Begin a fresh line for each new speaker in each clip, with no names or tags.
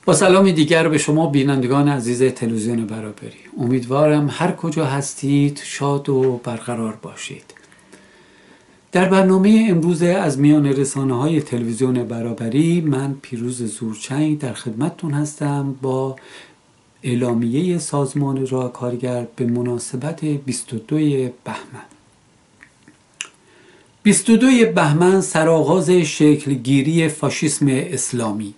با سلامی دیگر به شما بینندگان عزیز تلویزیون برابری. امیدوارم هر کجا هستید شاد و برقرار باشید. در برنامه امروز از میان رسانه‌های تلویزیون برابری من پیروز زورچنگ در خدمتتون هستم با اعلامیه سازمان راه کارگر به مناسبت 22 بهمن. 22 بهمن سرآغاز شکلگیری فاشیسم اسلامی.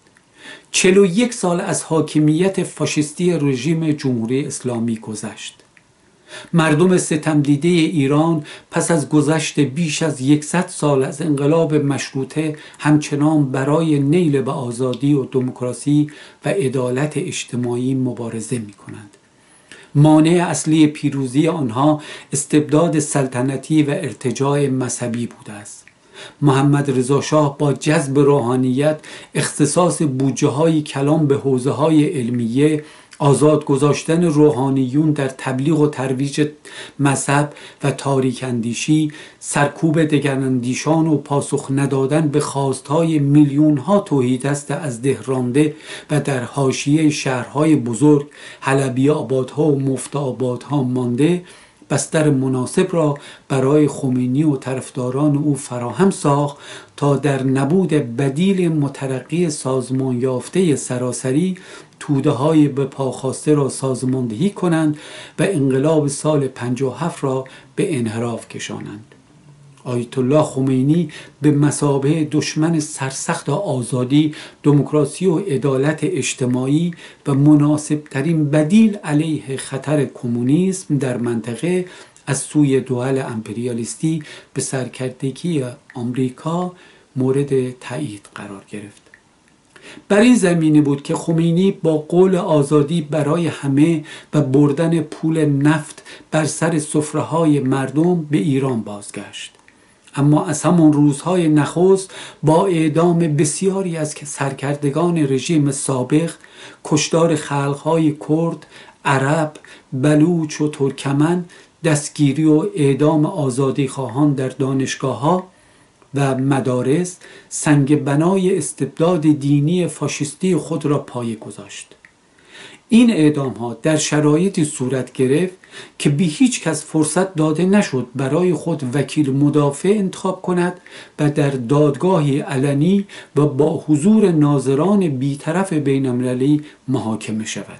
41 سال از حاکمیت فاشیستی رژیم جمهوری اسلامی گذشت. مردم ستمدیده ایران پس از گذشت بیش از 100 سال از انقلاب مشروطه همچنان برای نیل به آزادی و دموکراسی و عدالت اجتماعی مبارزه می کنند. مانع اصلی پیروزی آنها استبداد سلطنتی و ارتجاع مذهبی بوده است. محمد رضا شاه با جذب روحانیت، اختصاص بودجه‌های کلان به حوزه‌های علمیه، آزاد گذاشتن روحانیون در تبلیغ و ترویج مذهب و تاریک اندیشی، سرکوب دگراندیشان و پاسخ ندادن به خواستهای میلیون‌ها توحیدست از ده رانده و در حاشیه شهرهای بزرگ، حلبی آبادها و مفت آبادها مانده، بستر مناسب را برای خمینی و طرفداران او فراهم ساخت تا در نبود بدیل مترقی سازمان یافته سراسری توده های به پاخواسته را سازماندهی کنند و انقلاب سال 57 را به انحراف کشانند. آیت الله خمینی به مثابه دشمن سرسخت آزادی، دموکراسی و عدالت اجتماعی و مناسب ترین بدیل علیه خطر کمونیسم در منطقه از سوی دول امپریالیستی به سرکردگی آمریکا مورد تایید قرار گرفت. بر این زمینه بود که خمینی با قول آزادی برای همه و بردن پول نفت بر سر سفره‌های مردم به ایران بازگشت. اما از همان روزهای نخست با اعدام بسیاری از سرکردگان رژیم سابق، کشتار خلقهای کرد، عرب، بلوچ و ترکمن، دستگیری و اعدام آزادیخواهان در دانشگاه‌ها و مدارس، سنگ بنای استبداد دینی فاشیستی خود را پایه گذاشت. این اعدام ها در شرایطی صورت گرفت که به هیچ کس فرصت داده نشد برای خود وکیل مدافع انتخاب کند و در دادگاهی علنی و با حضور ناظران بیطرف بین‌المللی محاکمه شود.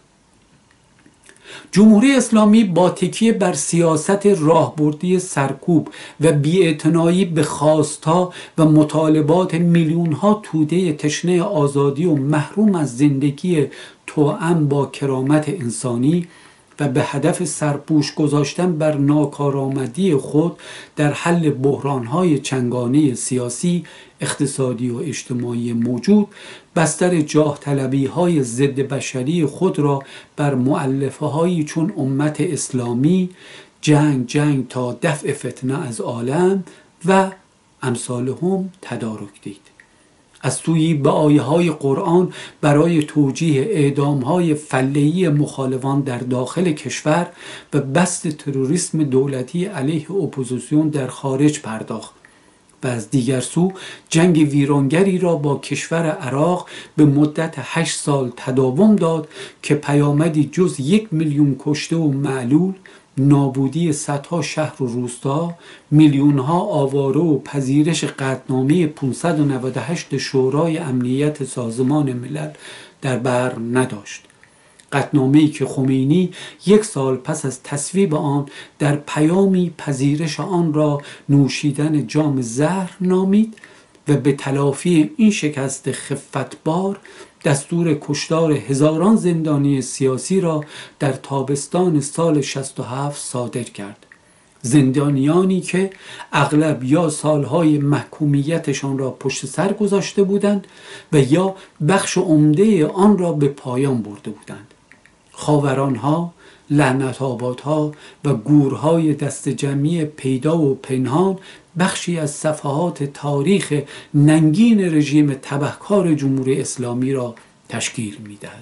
جمهوری اسلامی با تکیه بر سیاست راهبردی سرکوب و بی‌اعتنایی به خواستها و مطالبات میلیون‌ها توده تشنه آزادی و محروم از زندگی توأم با کرامت انسانی و به هدف سرپوش گذاشتن بر ناکارآمدی خود در حل بحران‌های چنگانه سیاسی، اقتصادی و اجتماعی موجود، بستر جاه طلبی‌های ضد بشری خود را بر مؤلفه‌هایی چون امت اسلامی، جنگ تا دفع فتنه از عالم و امثالهم تدارک دید. از سوی به آیه‌های قرآن برای توجیه اعدام‌های فله‌ای مخالفان در داخل کشور و بست تروریسم دولتی علیه اپوزیسیون در خارج پرداخت و از دیگر سو جنگ ویرانگری را با کشور عراق به مدت 8 سال تداوم داد که پیامدی جز 1 میلیون کشته و معلول، نابودی صدها شهر و روستا، میلیون‌ها آواره و پذیرش قطعنامه 598 شورای امنیت سازمان ملل در بر نداشت. قطعنامه‌ای که خمینی 1 سال پس از تصویب آن در پیامی پذیرش آن را نوشیدن جام زهر نامید و به تلافی این شکست خفتبار دستور کشتار هزاران زندانی سیاسی را در تابستان سال 67 صادر کرد. زندانیانی که اغلب یا سالهای محکومیتشان را پشت سر گذاشته بودند و یا بخش عمده آن را به پایان برده بودند. خاورانها، لعنت آبادها و گورهای دست جمعی پیدا و پنهان بخشی از صفحات تاریخ ننگین رژیم تبهکار جمهوری اسلامی را تشکیل می‌دهد.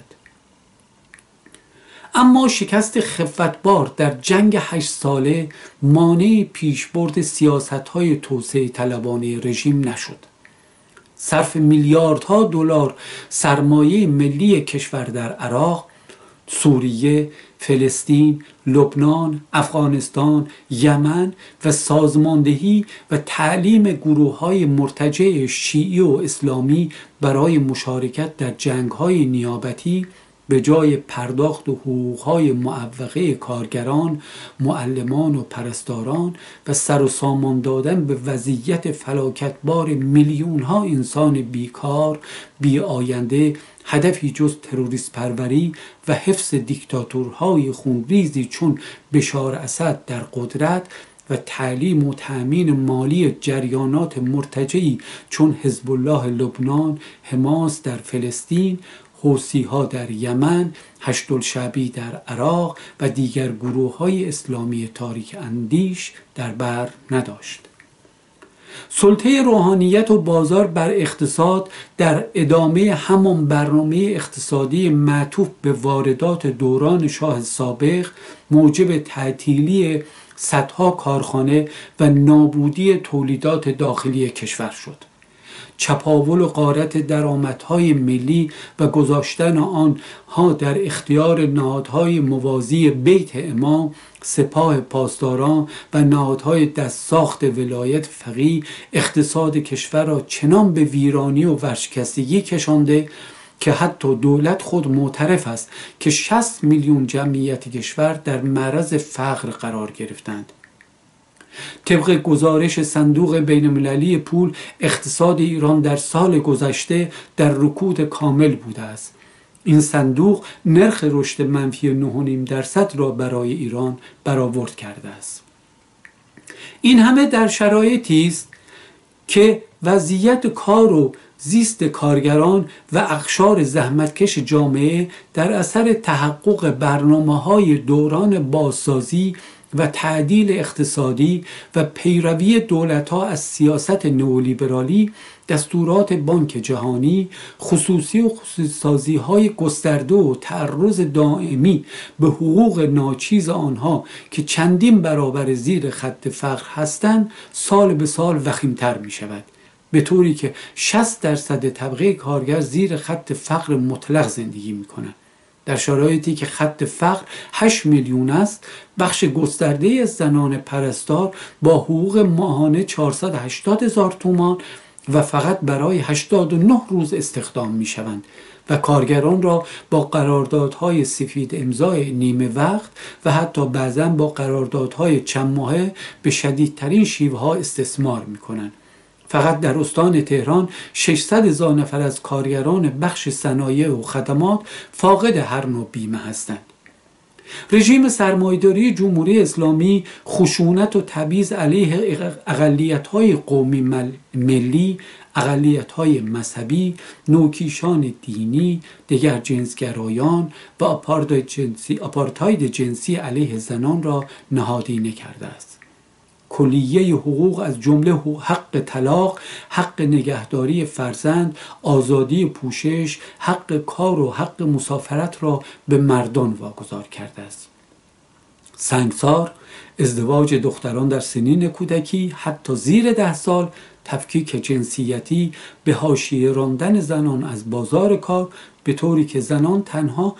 اما شکست خفتبار در جنگ 8 ساله مانع پیشبرد سیاست‌های توسعه طلبانه رژیم نشد. صرف میلیاردها دلار سرمایه ملی کشور در عراق، سوریه، فلسطین، لبنان، افغانستان، یمن و سازماندهی و تعلیم گروه‌های مرتجع شیعی و اسلامی برای مشارکت در جنگ‌های نیابتی به جای پرداخت حقوق‌های معوقه کارگران، معلمان و پرستاران و سر و سامان دادن به وضعیت فلاکتبار میلیون‌ها انسان بیکار، بی آینده، هدفی جز تروریست پروری و حفظ دیکتاتورهای خونریزی چون بشار اسد در قدرت و تعلیم و تأمین مالی جریانات مرتجعی چون حزب الله لبنان، حماس در فلسطین، حوثی‌ها در یمن، هشت‌الشعبی در عراق و دیگر گروه‌های اسلامی تاریک اندیش در بر نداشت. سلطه روحانیت و بازار بر اقتصاد در ادامه همان برنامه اقتصادی معطوف به واردات دوران شاه سابق موجب تعطیلی صدها کارخانه و نابودی تولیدات داخلی کشور شد. چپاول و غارت درآمدهای ملی و گذاشتن آنها در اختیار نهادهای موازی بیت امام، سپاه پاسداران و نهادهای دستساخت ولایت فقیه اقتصاد کشور را چنان به ویرانی و ورشکستگی کشانده که حتی دولت خود معترف است که 60 میلیون جمعیت کشور در معرض فقر قرار گرفتند. طبق گزارش صندوق بین‌المللی پول، اقتصاد ایران در سال گذشته در رکود کامل بوده است. این صندوق نرخ رشد منفی 9.5% را برای ایران برآورد کرده است. این همه در شرایطی است که وضعیت کار و زیست کارگران و اقشار زحمتکش جامعه در اثر تحقق برنامه‌های دوران بازسازی و تعدیل اقتصادی و پیروی دولت‌ها از سیاست نئولیبرالی، دستورات بانک جهانی، خصوصی و خصوصی‌سازی‌های گسترده و تعرض دائمی به حقوق ناچیز آنها که چندین برابر زیر خط فقر هستند، سال به سال وخیم‌تر می‌شود، به طوری که 60% طبقه کارگر زیر خط فقر مطلق زندگی می‌کنند. در شرایطی که خط فقر 8 میلیون است، بخش گسترده از زنان پرستار با حقوق ماهانه 480,000 تومان و فقط برای 89 روز استخدام می شوند و کارگران را با قراردادهای سفید امضای نیمه وقت و حتی بعضاً با قراردادهای چند ماهه به شدیدترین شیوه‌ها استثمار می کنند. فقط در استان تهران 600,000 نفر از کارگران بخش صنایع و خدمات فاقد هر نوع بیمه هستند. رژیم سرمایه‌داری جمهوری اسلامی خشونت و تبعیض علیه اقلیت‌های قومی ملی، اقلیت‌های مذهبی، نوکیشان دینی، دیگر جنسگرایان و آپارتاید جنسی علیه زنان را نهادینه کرده است. کلیه حقوق از جمله حق طلاق، حق نگهداری فرزند، آزادی پوشش، حق کار و حق مسافرت را به مردان واگذار کرده است. سنگسار، ازدواج دختران در سنین کودکی حتی زیر 10 سال، تفکیک جنسیتی، به حاشیه راندن زنان از بازار کار، به طوری که زنان تنها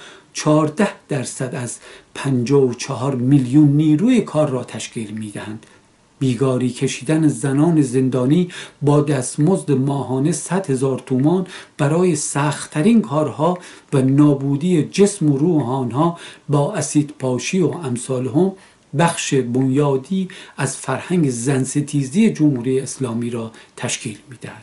14% از 54 میلیون نیروی کار را تشکیل می‌دهند. بیگاری کشیدن زنان زندانی با دستمزد ماهانه 100,000 تومان برای سخت‌ترین کارها و نابودی جسم و روح آنها با اسیدپاشی و امثالهم بخش بنیادی از فرهنگ زنستیزی جمهوری اسلامی را تشکیل می‌دهد.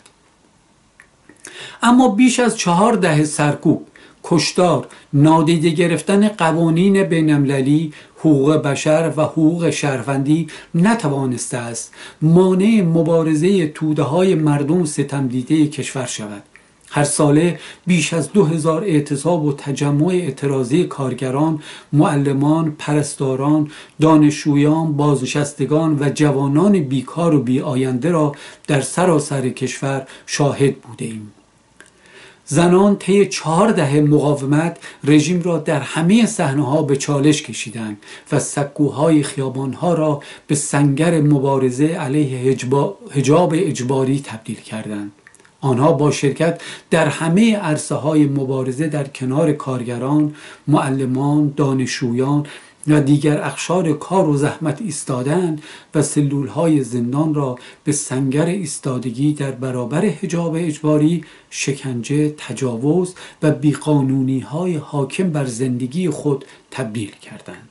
اما بیش از 4 دهه سرکوب، کشتار، نادیده گرفتن قوانین بین‌المللی، حقوق بشر و حقوق شهروندی نتوانسته است مانع مبارزه توده‌های مردم ستمدیده کشور شود. هر ساله بیش از 2000 اعتصاب و تجمع اعتراضی کارگران، معلمان، پرستاران، دانشجویان، بازنشستگان و جوانان بیکار و بی آینده را در سراسر کشور شاهد بوده ایم. زنان طی 4 دهه مقاومت رژیم را در همه صحنه‌ها به چالش کشیدند و سکوهای خیابان‌ها را به سنگر مبارزه علیه حجاب اجباری تبدیل کردند. آنها با شرکت در همه عرصه‌های مبارزه در کنار کارگران، معلمان، دانشجویان و دیگر اقشار کار و زحمت ایستادند و سلولهای زندان را به سنگر ایستادگی در برابر حجاب اجباری، شکنجه، تجاوز و بیقانونی‌های حاکم بر زندگی خود تبدیل کردند.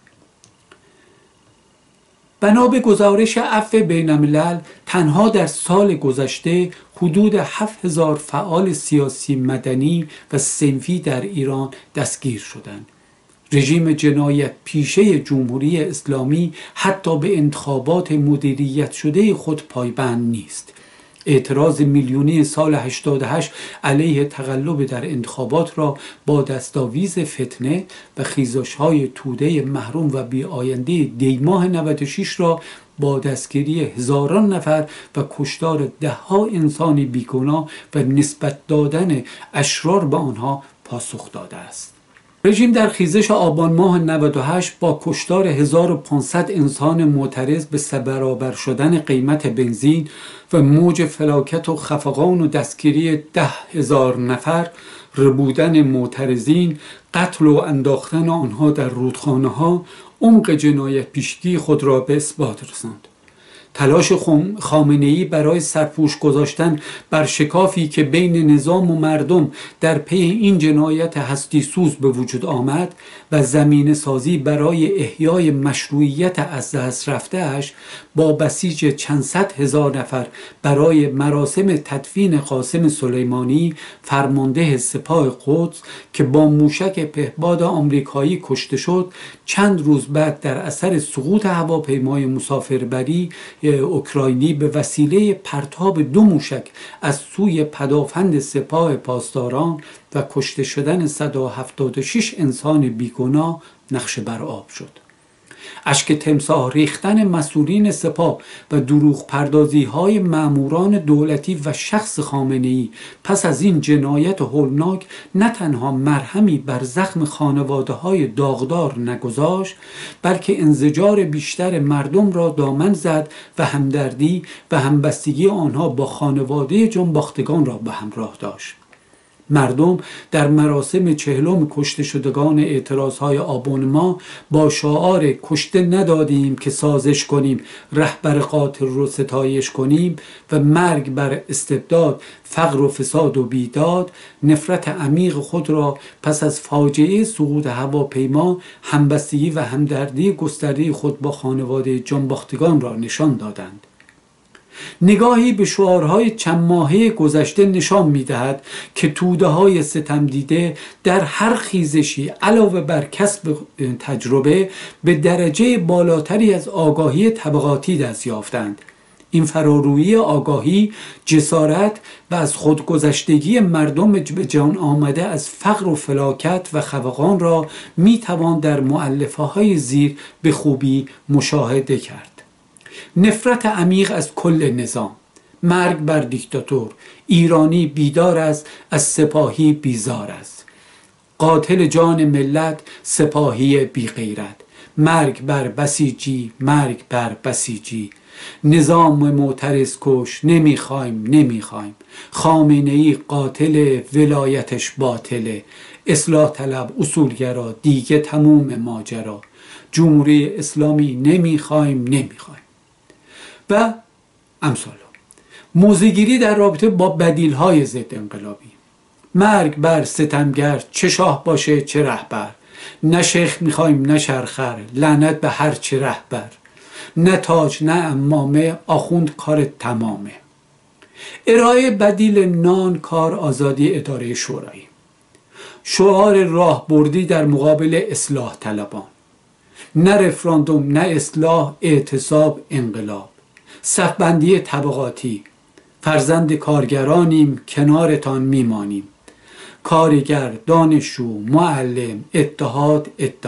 بنا به گزارش عفو بین‌الملل تنها در سال گذشته حدود 7000 فعال سیاسی، مدنی و صنفی در ایران دستگیر شدند. رژیم جنایت پیشه جمهوری اسلامی حتی به انتخابات مدیریت شده خود پایبند نیست. اعتراض میلیونی سال 88 علیه تقلب در انتخابات را با دستاویز فتنه و خیزش‌های توده محروم و بی‌آینده دی‌ماه 96 را با دستگیری هزاران نفر و کشتار ده‌ها انسان بیگناه و نسبت دادن اشرار به آنها پاسخ داده است. رژیم در خیزش آبان ماه 98 با کشتار 1500 انسان معترض به 3 برابر شدن قیمت بنزین و موج فلاکت و خفقان و دستگیری 10,000 نفر، ربودن معترضین، قتل و انداختن آنها در رودخانه‌ها، عمق جنایت پیشگی خود را به اثبات رساند. تلاش خامنه‌ای برای سرپوش گذاشتن بر شکافی که بین نظام و مردم در پی این جنایت هستی سوز به وجود آمد و زمینه سازی برای احیای مشروعیت از دست رفته‌اش با بسیج چند صد هزار نفر برای مراسم تدفین قاسم سلیمانی، فرمانده سپاه قدس که با موشک پهپاد آمریکایی کشته شد، چند روز بعد در اثر سقوط هواپیمای مسافربری اوکراینی به وسیله پرتاب 2 موشک از سوی پدافند سپاه پاسداران و کشته شدن 176 انسان بیگناه نقش بر آب شد. اشک تمساح ریختن مسئولین سپاه و دروغ پردازی های ماموران دولتی و شخص خامنه‌ای پس از این جنایت هولناک نه تنها مرهمی بر زخم خانواده های داغدار نگذاشت، بلکه انزجار بیشتر مردم را دامن زد و همدردی و همبستگی آنها با خانواده جانباختگان را به همراه داشت. مردم در مراسم 40 کشته شدگان اعتراضهای آبان ماه با شعار کشته ندادیم که سازش کنیم، رهبر قاتل رو ستایش کنیم و مرگ بر استبداد، فقر و فساد و بیداد، نفرت عمیق خود را پس از فاجعه سقوط هواپیما، همبستگی و همدردی گسترده خود با خانواده جانباختگان را نشان دادند. نگاهی به شعارهای چند ماهه گذشته نشان می‌دهد که توده‌های ستم دیده در هر خیزشی علاوه بر کسب تجربه به درجه بالاتری از آگاهی طبقاتی دست یافتند. این فرارویی آگاهی، جسارت و از خودگذشتگی مردم به جان آمده از فقر و فلاکت و خفقان را می‌توان در مؤلفه‌های زیر به خوبی مشاهده کرد. نفرت عمیق از کل نظام، مرگ بر دیکتاتور، ایرانی بیدار است، از سپاهی بیزار است، قاتل جان ملت، سپاهی بی غیرت، مرگ بر بسیجی، مرگ بر بسیجی، نظام معترض کش، نمیخوایم، خامنه‌ای قاتل، ولایتش باطله، اصلاح طلب، اصولگرا، دیگه تموم ماجرا، جمهوری اسلامی نمیخوایم و امثال. موضع‌گیری در رابطه با بدیل‌های ضد انقلابی، مرگ بر ستمگر، چه شاه باشه چه رهبر، نه شیخ میخوایم نه شرخر، لعنت به هر چه رهبر، نه تاج نه عمامه، آخوند کار تمامه. ارائه بدیل نان، کار، آزادی، اداره شورایی، شعار راهبردی در مقابل اصلاح طلبان، نه رفراندوم نه اصلاح، اعتصاب، انقلاب، صفبندی طبقاتی، فرزند کارگرانیم کنارتان میمانیم، کارگر، دانشجو، معلم، اتحاد.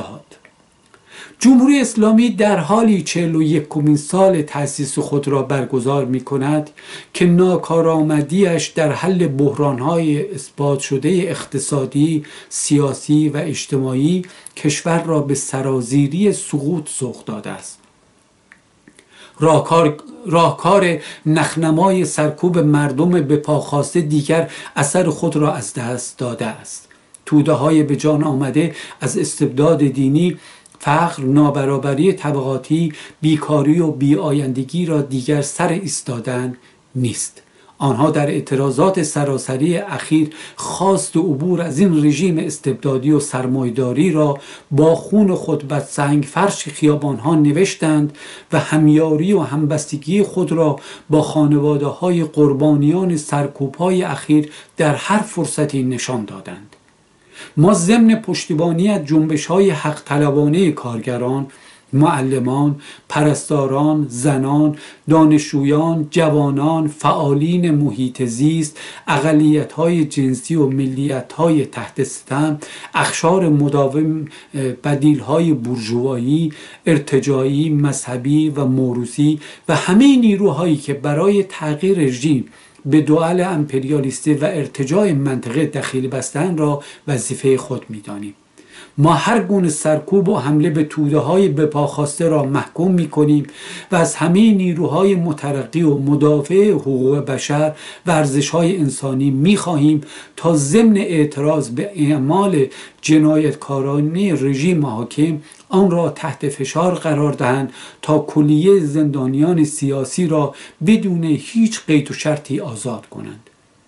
جمهوری اسلامی در حالی 41مین سال تأسیس خود را برگزار می کند که ناکارآمدیش در حل بحرانهای اثبات شده اقتصادی، سیاسی و اجتماعی کشور را به سرازیری سقوط سوق داده است. راهکار نخنمای سرکوب مردم به پاخواسته دیگر اثر خود را از دست داده است. توده های به جان آمده از استبداد دینی، فقر، نابرابری طبقاتی، بیکاری و بیآیندگی را دیگر سر ایستادن نیست. آنها در اعتراضات سراسری اخیر خواست عبور از این رژیم استبدادی و سرمایه‌داری را با خون خود بر سنگ فرش خیابانها نوشتند و همیاری و همبستگی خود را با خانواده‌های قربانیان سرکوب‌های اخیر در هر فرصتی نشان دادند. ما ضمن پشتیبانی از جنبش‌های حق طلبانه کارگران، معلمان، پرستاران، زنان، دانشجویان، جوانان، فعالین محیط زیست، اقلیت‌های جنسی و ملیت‌های تحت ستم، اقشار مداوم بدیل‌های بورژوایی، ارتجاعی، مذهبی و موروثی و همه نیروهایی که برای تغییر رژیم به دوال امپریالیستی و ارتجاع منطقه دخیل بستن را وظیفه خود می‌دانیم. ما هر گونه سرکوب و حمله به توده های بپاخواسته را محکوم می کنیم و از همه نیروهای مترقی و مدافع حقوق بشر و ارزش‌های انسانی می خواهیم تا ضمن اعتراض به اعمال جنایتکارانه رژیم حاکم آن را تحت فشار قرار دهند تا کلیه زندانیان سیاسی را بدون هیچ قید و شرطی آزاد کنند.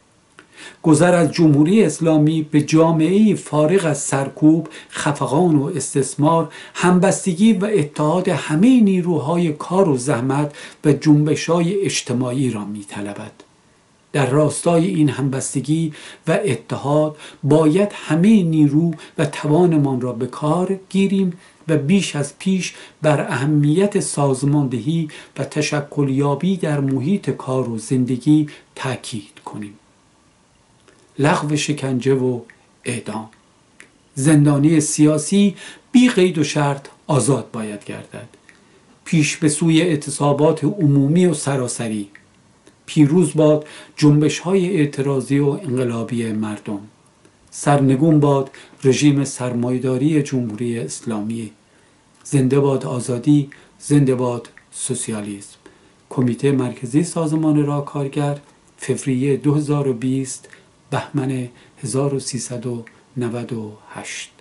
گذر از جمهوری اسلامی به جامعه فارغ از سرکوب، خفقان و استثمار، همبستگی و اتحاد همه نیروهای کار و زحمت و جنبش‌های اجتماعی را می‌طلبد. در راستای این همبستگی و اتحاد باید همه نیرو و توانمان را به کار گیریم و بیش از پیش بر اهمیت سازماندهی و تشکلیابی در محیط کار و زندگی تاکید کنیم. لغو شکنجه و اعدام. زندانی سیاسی بی قید و شرط آزاد باید گردد. پیش به سوی اعتصابات عمومی و سراسری. پیروز باد جنبش‌های اعتراضی و انقلابی مردم. سرنگون باد رژیم سرمایه‌داری جمهوری اسلامی. زنده باد آزادی، زنده باد سوسیالیسم. کمیته مرکزی سازمان راه کارگر، فوریه 2020، بهمن 1398.